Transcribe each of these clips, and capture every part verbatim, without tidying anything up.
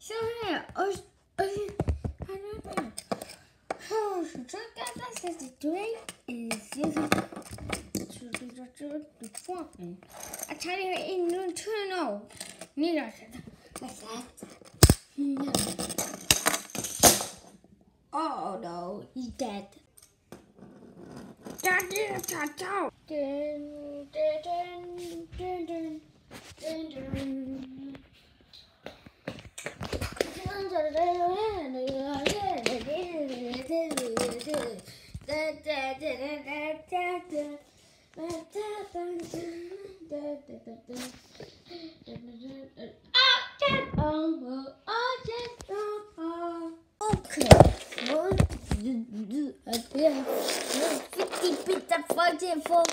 So here, I don't know. Oh, so check out this is the three is this the fucking. I tell you in the tunnel. Neither like that. Oh no, he's dead. Daddy, ta-ta. Dun dun dun dun dun dun. Okay, fifty bits of fudge for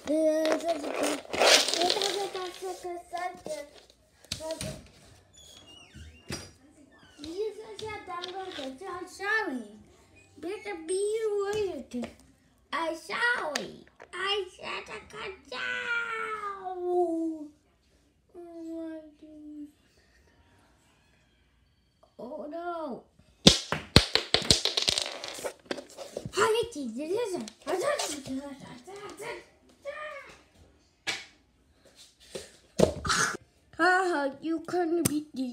I'm sorry. Better be waited. I'm sorry. I said I got down. Oh no. How did you do this? Haha, you couldn't beat me.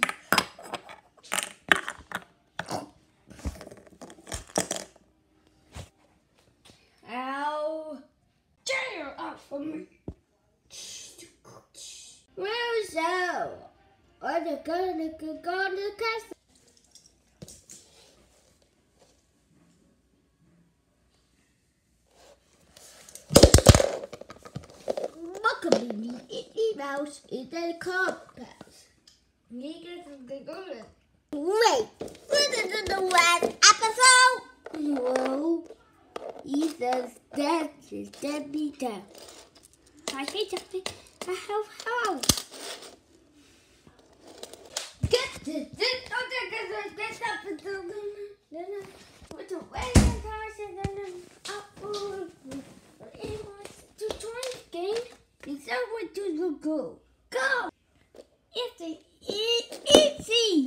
Ow! Tear up for me. Well, so I'm gonna go to the castle. Muckabee, Itty Mouse in the compass. Wait, listen to the last episode. Whoa. He says that is Debbie down. I hate something. I have house. Get this. Get up. Get up. With the way the cars and then up. To join the game, it's over to go. Go. It's easy.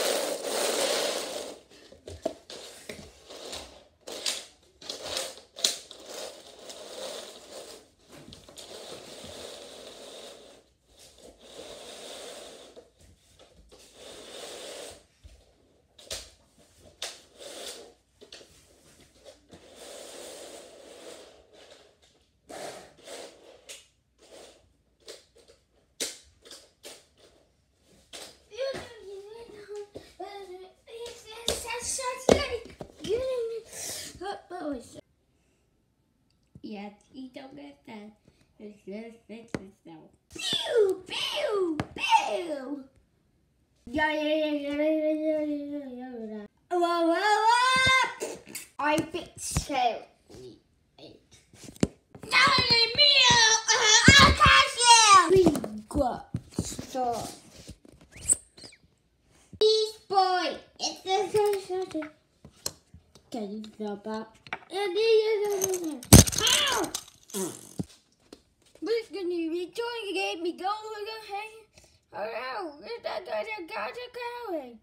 Yes, you don't get that. It's just fix itself. Pew! Pew! Pew! Yeah, yeah, yeah, yeah, yeah, yeah, yeah, yeah. Whoa, whoa, whoa! I fixed it. Sorry, Mio! I'll catch you! We got stop. Beast boy! It's the Can you stop up? Ow! Who's gonna be trying to get me going? Oh no! Where's that guy that got it going?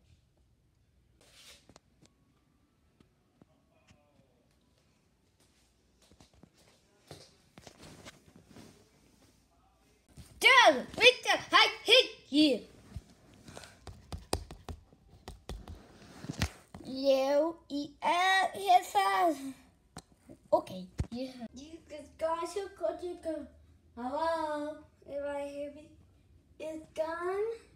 Dad, Victor, I hit you. You eat out his house. Okay, yeah. You guys are going to go. Hello, everybody hear me? It's gone.